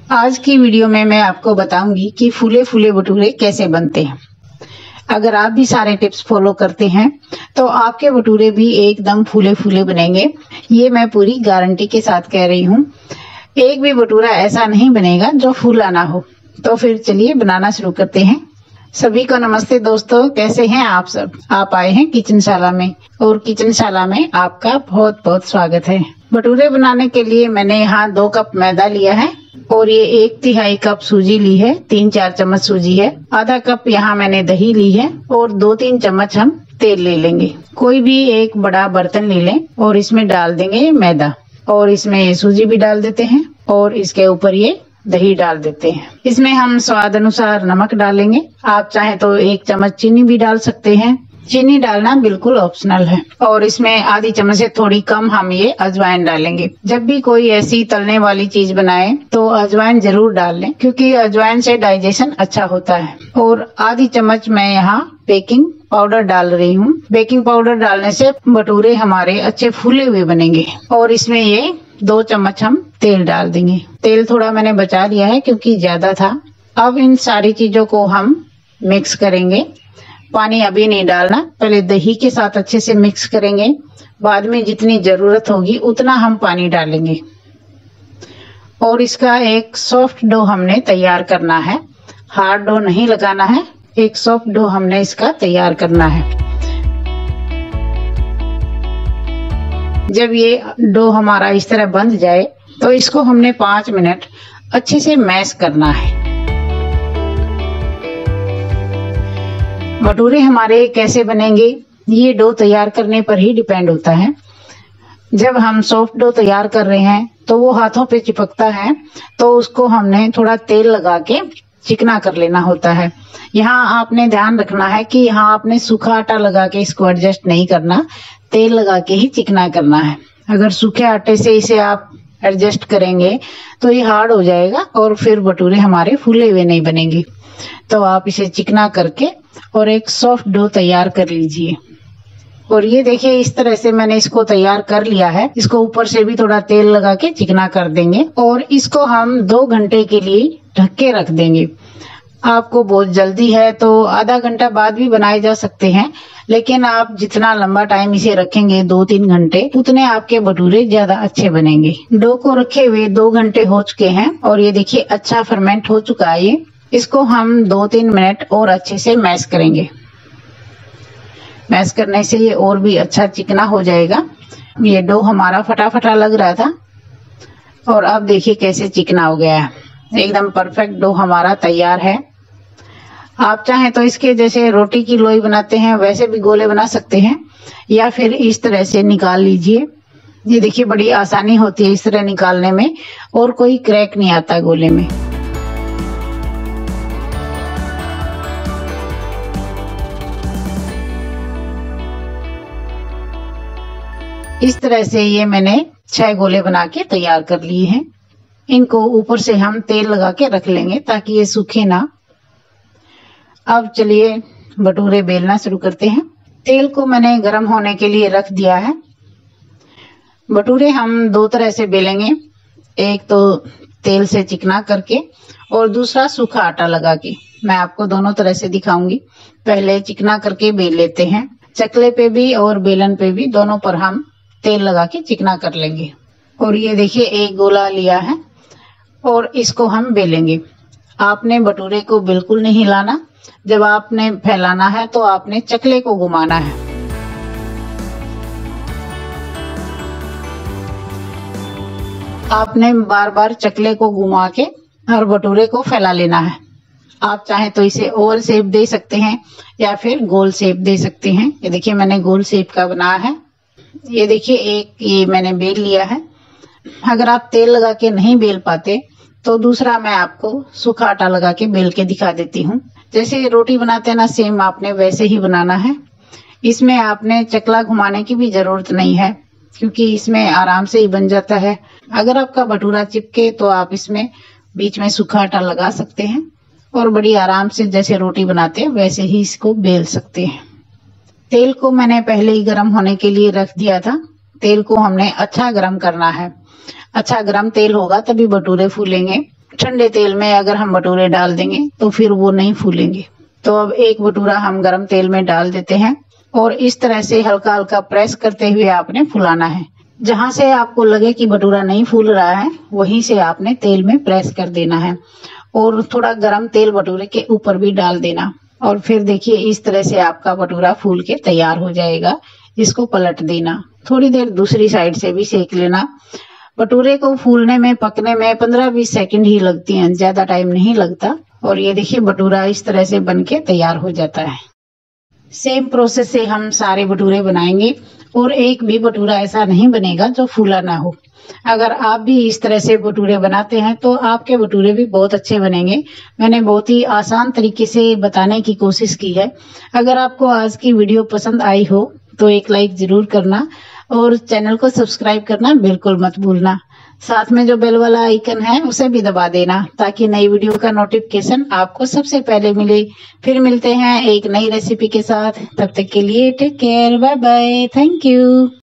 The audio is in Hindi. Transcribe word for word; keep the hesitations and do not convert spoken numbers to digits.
आज की वीडियो में मैं आपको बताऊंगी कि फूले फूले भटूरे कैसे बनते हैं। अगर आप भी सारे टिप्स फॉलो करते हैं तो आपके भटूरे भी एकदम फूले फूले बनेंगे। ये मैं पूरी गारंटी के साथ कह रही हूँ। एक भी भटूरा ऐसा नहीं बनेगा जो फूला ना हो। तो फिर चलिए बनाना शुरू करते हैं। सभी को नमस्ते दोस्तों, कैसे हैं आप सब। आप आए हैं किचनशाला में और किचनशाला में आपका बहुत बहुत स्वागत है। भटूरे बनाने के लिए मैंने यहाँ दो कप मैदा लिया है और ये एक तिहाई कप सूजी ली है। तीन चार चम्मच सूजी है। आधा कप यहाँ मैंने दही ली है और दो तीन चम्मच हम तेल ले लेंगे। कोई भी एक बड़ा बर्तन ले लें और इसमें डाल देंगे मैदा और इसमें सूजी भी डाल देते हैं और इसके ऊपर ये दही डाल देते हैं। इसमें हम स्वाद अनुसार नमक डालेंगे। आप चाहे तो एक चम्मच चीनी भी डाल सकते हैं। चीनी डालना बिल्कुल ऑप्शनल है। और इसमें आधी चम्मच से थोड़ी कम हम ये अजवाइन डालेंगे। जब भी कोई ऐसी तलने वाली चीज बनाए तो अजवाइन जरूर डाल लें, क्योंकि अजवाइन से डाइजेशन अच्छा होता है। और आधी चम्मच मैं यहाँ बेकिंग पाउडर डाल रही हूँ। बेकिंग पाउडर डालने से भटूरे हमारे अच्छे फूले हुए बनेंगे। और इसमें ये दो चम्मच हम तेल डाल देंगे। तेल थोड़ा मैंने बचा लिया है क्योंकि ज्यादा था। अब इन सारी चीजों को हम मिक्स करेंगे। पानी अभी नहीं डालना, पहले दही के साथ अच्छे से मिक्स करेंगे। बाद में जितनी जरूरत होगी उतना हम पानी डालेंगे। और इसका एक सॉफ्ट डो हमने तैयार करना है। हार्ड डो नहीं लगाना है, एक सॉफ्ट डो हमने इसका तैयार करना है। जब ये डो हमारा इस तरह बंध जाए तो इसको हमने पाँच मिनट अच्छे से मैश करना है। भटूरे हमारे कैसे बनेंगे ये डो तैयार करने पर ही डिपेंड होता है। जब हम सॉफ्ट डो तैयार कर रहे हैं तो वो हाथों पे चिपकता है, तो उसको हमने थोड़ा तेल लगा के चिकना कर लेना होता है। यहाँ आपने ध्यान रखना है कि यहाँ आपने सूखा आटा लगा के इसको एडजस्ट नहीं करना, तेल लगा के ही चिकना करना है। अगर सूखे आटे से इसे आप एडजस्ट करेंगे तो ये हार्ड हो जाएगा और फिर भटूरे हमारे फूले हुए नहीं बनेंगे। तो आप इसे चिकना करके और एक सॉफ्ट डो तैयार कर लीजिए। और ये देखिए, इस तरह से मैंने इसको तैयार कर लिया है। इसको ऊपर से भी थोड़ा तेल लगा के चिकना कर देंगे और इसको हम दो घंटे के लिए ढक के रख देंगे। आपको बहुत जल्दी है तो आधा घंटा बाद भी बनाए जा सकते हैं, लेकिन आप जितना लंबा टाइम इसे रखेंगे, दो तीन घंटे, उतने आपके भटूरे ज्यादा अच्छे बनेंगे। डो को रखे हुए दो घंटे हो चुके हैं और ये देखिए अच्छा फर्मेंट हो चुका है ये। इसको हम दो तीन मिनट और अच्छे से मैश करेंगे। मैश करने से ये और भी अच्छा चिकना हो जाएगा। ये डो हमारा फटा फटा लग रहा था और अब देखिए कैसे चिकना हो गया है। एकदम परफेक्ट डो हमारा तैयार है। आप चाहें तो इसके जैसे रोटी की लोई बनाते हैं वैसे भी गोले बना सकते हैं, या फिर इस तरह से निकाल लीजिए। ये देखिए बड़ी आसानी होती है इस तरह निकालने में और कोई क्रैक नहीं आता गोले में। इस तरह से ये मैंने छह गोले बना के तैयार कर लिए हैं। इनको ऊपर से हम तेल लगा के रख लेंगे ताकि ये सूखे ना। अब चलिए भटूरे बेलना शुरू करते हैं। तेल को मैंने गर्म होने के लिए रख दिया है। भटूरे हम दो तरह से बेलेंगे, एक तो तेल से चिकना करके और दूसरा सूखा आटा लगा के। मैं आपको दोनों तरह से दिखाऊंगी। पहले चिकना करके बेल लेते हैं। चकले पे भी और बेलन पे भी, दोनों पर हम तेल लगा के चिकना कर लेंगे। और ये देखिए एक गोला लिया है और इसको हम बेलेंगे। आपने भटूरे को बिल्कुल नहीं हिलाना। जब आपने फैलाना है तो आपने चकले को घुमाना है। आपने बार बार चकले को घुमा के हर भटूरे को फैला लेना है। आप चाहें तो इसे ओवल शेप दे सकते हैं या फिर गोल शेप दे सकते हैं। ये देखिए मैंने गोल शेप का बनाया है। ये देखिए एक ये मैंने बेल लिया है। अगर आप तेल लगा के नहीं बेल पाते तो दूसरा मैं आपको सूखा आटा लगा के बेल के दिखा देती हूँ। जैसे रोटी बनाते हैं ना, सेम आपने वैसे ही बनाना है। इसमें आपने चकला घुमाने की भी जरूरत नहीं है क्योंकि इसमें आराम से ही बन जाता है। अगर आपका भटूरा चिपके तो आप इसमें बीच में सूखा आटा लगा सकते हैं और बड़ी आराम से जैसे रोटी बनाते हैं वैसे ही इसको बेल सकते हैं। तेल को मैंने पहले ही गर्म होने के लिए रख दिया था। तेल को हमने अच्छा गर्म करना है। अच्छा गर्म तेल होगा तभी भटूरे फूलेंगे। ठंडे तेल में अगर हम भटूरे डाल देंगे तो फिर वो नहीं फूलेंगे। तो अब एक भटूरा हम गरम तेल में डाल देते हैं और इस तरह से हल्का हल्का प्रेस करते हुए आपने फुलाना है। जहां से आपको लगे कि भटूरा नहीं फूल रहा है वहीं से आपने तेल में प्रेस कर देना है और थोड़ा गरम तेल भटूरे के ऊपर भी डाल देना और फिर देखिए इस तरह से आपका भटूरा फूल के तैयार हो जाएगा। इसको पलट देना, थोड़ी देर दूसरी साइड से भी सेक लेना। भटूरे को फूलने में पकने में पंद्रह बीस सेकंड ही लगती हैं, ज्यादा टाइम नहीं लगता। और ये देखिए भटूरा इस तरह से बनके तैयार हो जाता है। सेम प्रोसेस से हम सारे भटूरे बनाएंगे और एक भी भटूरा ऐसा नहीं बनेगा जो फूला ना हो। अगर आप भी इस तरह से भटूरे बनाते हैं तो आपके भटूरे भी बहुत अच्छे बनेंगे। मैंने बहुत ही आसान तरीके से बताने की कोशिश की है। अगर आपको आज की वीडियो पसंद आई हो तो एक लाइक जरूर करना और चैनल को सब्सक्राइब करना बिल्कुल मत भूलना। साथ में जो बेल वाला आइकन है उसे भी दबा देना ताकि नई वीडियो का नोटिफिकेशन आपको सबसे पहले मिले। फिर मिलते हैं एक नई रेसिपी के साथ, तब तक के लिए take care, bye bye, thank you.